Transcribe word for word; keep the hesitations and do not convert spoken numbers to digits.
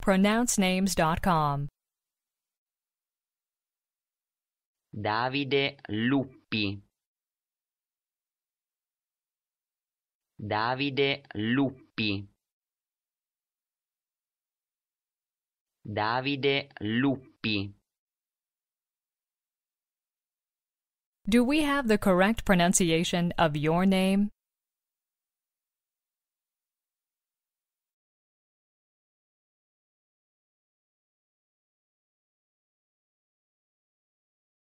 pronounce names dot com. Davide Luppi. Davide Luppi. Davide Luppi. Do we have the correct pronunciation of your name?